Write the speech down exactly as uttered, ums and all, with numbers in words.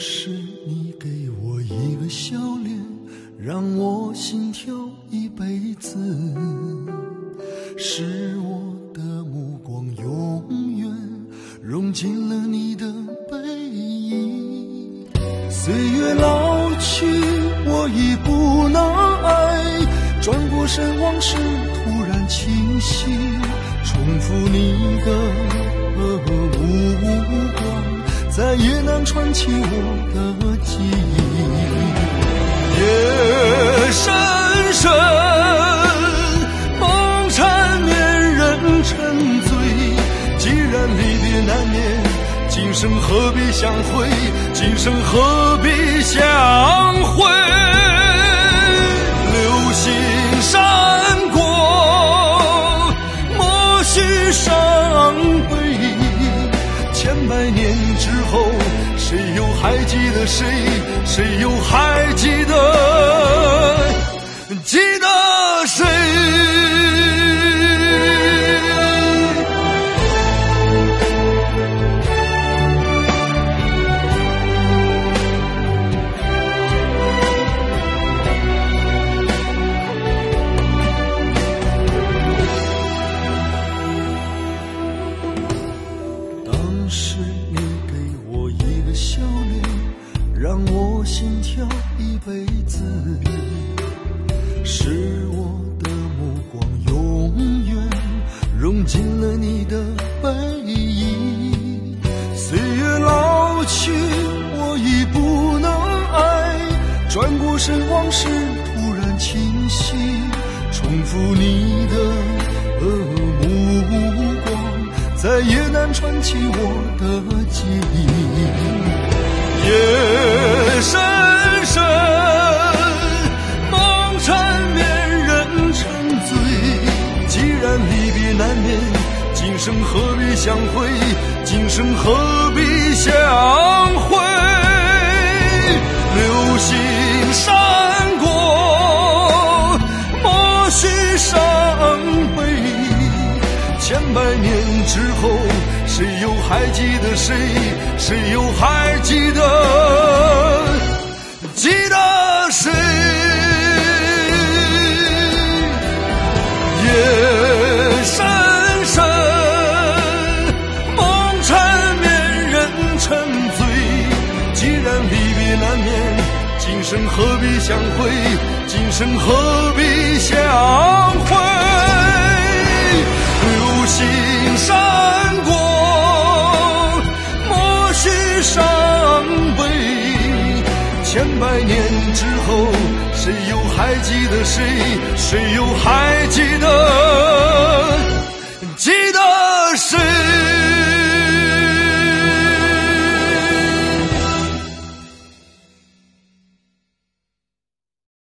是你给我一个笑脸，让我心跳一辈子，是我的目光永远融进了你的背影。岁月老去，我已不能爱，转过身往事突然清醒，重复你的目光，再也难串起我的记忆。夜深深，梦缠绵人沉醉，既然离别难免，今生何必相会，今生何必相会。流星闪过，莫须伤悲，千百年之后，谁又还记得谁？谁又还记得记得谁？当时你给我一个笑脸，让我心跳一辈子，是我的目光永远融进了你的背影。岁月老去，我已不能爱，转过身往事突然清晰，重复你的目光，再也难串起我的记忆。夜深深，梦缠绵人沉醉，既然离别难免，今生何必相会，今生何必相会。流星闪过，莫须伤悲，千百年之后，谁又还记得谁？谁又还记得记得谁？夜深深，梦缠绵人沉醉，既然离别难免，今生何必相会，今生何必相会。流星闪过，莫须伤悲，千百年之后，谁又还记得谁？谁又还记得